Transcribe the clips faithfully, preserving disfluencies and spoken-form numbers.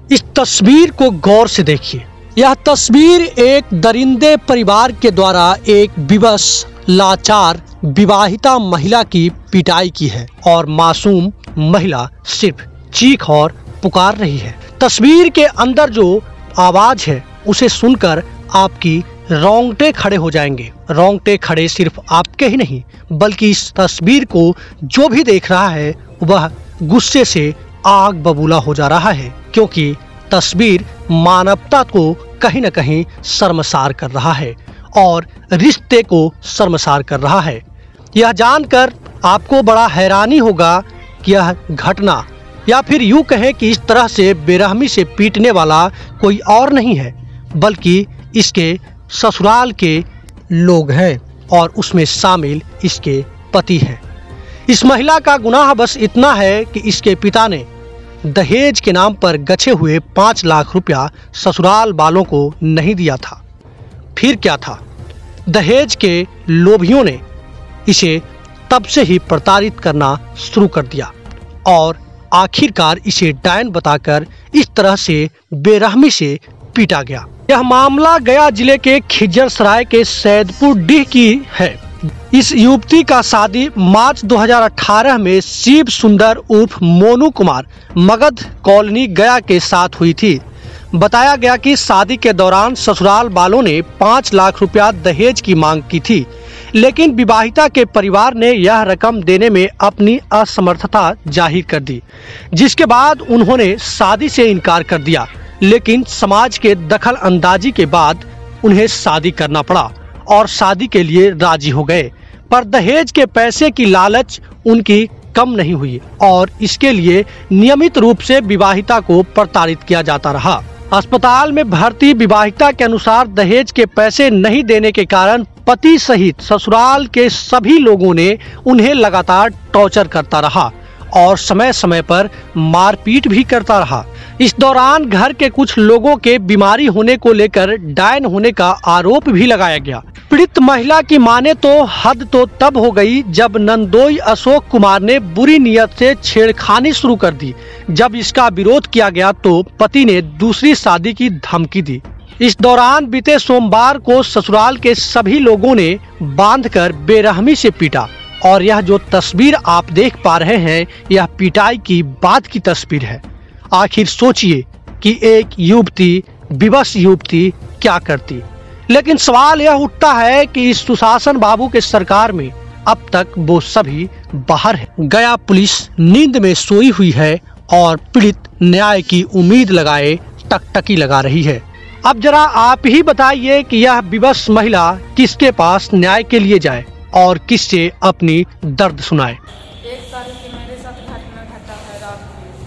इस तस्वीर को गौर से देखिए। यह तस्वीर एक दरिंदे परिवार के द्वारा एक विवश, लाचार विवाहिता महिला की पिटाई की है और मासूम महिला सिर्फ चीख और पुकार रही है। तस्वीर के अंदर जो आवाज है उसे सुनकर आपकी रोंगटे खड़े हो जाएंगे। रोंगटे खड़े सिर्फ आपके ही नहीं बल्कि इस तस्वीर को जो भी देख रहा है वह गुस्से से आग बबूला हो जा रहा है, क्योंकि तस्वीर मानवता को कहीं न कहीं शर्मसार कर रहा है और रिश्ते को शर्मसार कर रहा है। यह जानकर आपको बड़ा हैरानी होगा कि यह घटना या फिर यूं कहें कि इस तरह से बेरहमी से पीटने वाला कोई और नहीं है बल्कि इसके ससुराल के लोग हैं और उसमें शामिल इसके पति हैं। इस महिला का गुनाह बस इतना है कि इसके पिता ने दहेज के नाम पर गछे हुए पाँच लाख रुपया ससुराल वालों को नहीं दिया था। फिर क्या था, दहेज के लोभियों ने इसे तब से ही प्रताड़ित करना शुरू कर दिया और आखिरकार इसे डायन बताकर इस तरह से बेरहमी से पीटा गया। यह मामला गया जिले के खिज्जरसराय के सैदपुर डीह की है। इस युवती का शादी मार्च दो हज़ार अठारह में शिव सुंदर उर्फ मोनू कुमार मगध कॉलोनी गया के साथ हुई थी। बताया गया कि शादी के दौरान ससुराल वालों ने पाँच लाख रुपया दहेज की मांग की थी, लेकिन विवाहिता के परिवार ने यह रकम देने में अपनी असमर्थता जाहिर कर दी, जिसके बाद उन्होंने शादी से इनकार कर दिया। लेकिन समाज के दखल अंदाजी के बाद उन्हें शादी करना पड़ा और शादी के लिए राजी हो गए, पर दहेज के पैसे की लालच उनकी कम नहीं हुई और इसके लिए नियमित रूप से विवाहिता को प्रताड़ित किया जाता रहा। अस्पताल में भर्ती विवाहिता के अनुसार दहेज के पैसे नहीं देने के कारण पति सहित ससुराल के सभी लोगों ने उन्हें लगातार टॉर्चर करता रहा और समय समय पर मारपीट भी करता रहा। इस दौरान घर के कुछ लोगों के बीमारी होने को लेकर डायन होने का आरोप भी लगाया गया। पीड़ित महिला की माने तो हद तो तब हो गई जब नंदोई अशोक कुमार ने बुरी नियत से छेड़खानी शुरू कर दी। जब इसका विरोध किया गया तो पति ने दूसरी शादी की धमकी दी। इस दौरान बीते सोमवार को ससुराल के सभी लोगों ने बांधकर बेरहमी से पीटा और यह जो तस्वीर आप देख पा रहे हैं यह पिटाई की बाद की तस्वीर है। आखिर सोचिए कि एक युवती, विवश युवती क्या करती। लेकिन सवाल यह उठता है कि इस सुशासन बाबू के सरकार में अब तक वो सभी बाहर है। गया पुलिस नींद में सोई हुई है और पीड़ित न्याय की उम्मीद लगाए टकटकी लगा रही है। अब जरा आप ही बताइए कि यह विवश महिला किसके पास न्याय के लिए जाए और किससे अपनी दर्द सुनाए। एक तारीख की मेरे साथ घटना घटा है रात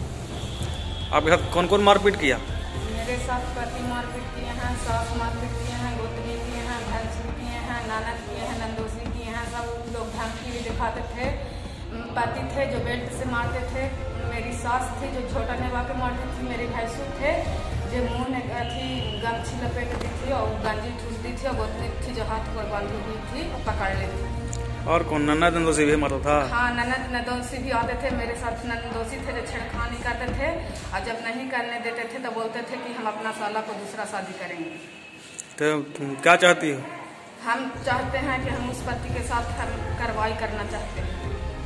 में। आपके साथ कौन कौन मारपीट किया? मेरे साथ पति मारपीट किए हैं, सास मारपीट किए हैं, गोतनी किए हैं, भैंसुर किए हैं, ननद किए हैं, नंदोसी किए हैं। सब लोग धमकी भी दिखाते थे। पति थे जो बेल्ट से मारते थे, मेरी सास थी जो झोटा नेवा के मारती थी, मेरे भैंसुर थे जो मुँह ने अथी गमछी लपेट दी थी और गंजी ठूस दी थी और गोतनी थी जो हाथ पर बांधी हुई थी और पकड़ लेती थी। और कौन नन्ना नंदोसी भी मारता था? हाँ, ननद नंदोसी भी आते थे मेरे साथ। नंदोसी थे जो छेड़खानी करते थे और जब नहीं करने देते थे तो बोलते थे कि हम अपना साला को दूसरा शादी करेंगे। तो तुम क्या चाहती हो? हम चाहते हैं कि हम उस पति के साथ हम कार्रवाई करना चाहते हैं।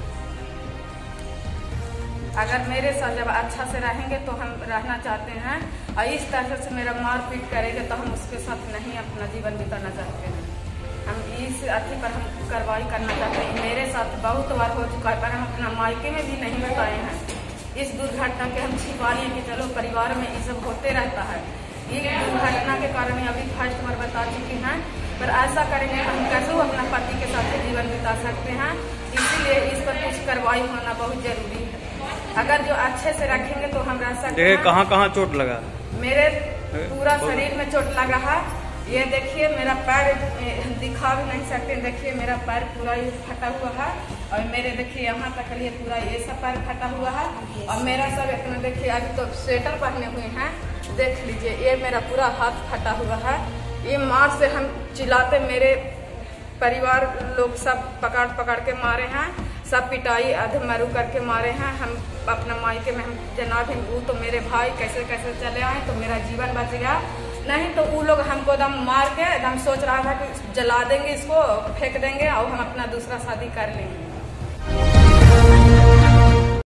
अगर मेरे साथ जब अच्छा से रहेंगे तो हम रहना चाहते हैं और इस तरह से मेरा मारपीट करेंगे तो हम उसके साथ नहीं अपना जीवन बिताना चाहते हैं। हम इस अथी पर हम कार्रवाई करना चाहते हैं। मेरे साथ बहुत बार हो चुका है पर हम अपना मायके में भी नहीं बताए हैं। इस दुर्घटना के हम छिपा लिए कि चलो परिवार में ये सब होते रहता है। एक दुर्घटना के कारण अभी फर्स्ट बार बता चुकी हैं, पर ऐसा करेंगे तो हम कैसे अपना पति के साथ जीवन बिता सकते हैं। इसीलिए इस पर कुछ कार्रवाई होना बहुत जरूरी है। अगर जो अच्छे से रखेंगे तो हम रह सकते हैं। कहाँ कहाँ चोट लगा? मेरे पूरा शरीर में चोट लगा है। ये देखिए मेरा पैर दिखा भी नहीं सकते। देखिए मेरा पैर पूरा फटा हुआ है और मेरे देखिए यहाँ तक लिए पूरा ये सब पैर फटा हुआ है और मेरा सब इतना देखिए अभी तो स्वेटर पहने हुए हैं। देख लीजिए ये मेरा पूरा हाथ फटा हुआ है। ये मार से हम चिल्लाते, मेरे परिवार लोग सब पकड़ पकड़ के मारे हैं सब पिटाई अधमरू करके मारे हैं। हम अपना मायके में हम जनाब ही वो तो मेरे भाई कैसे कैसे चले आए तो मेरा जीवन बच गया, नहीं तो वो लोग हमको दम मार के दम सोच रहा था कि जला देंगे, इसको फेंक देंगे और हम अपना दूसरा शादी कर लेंगे।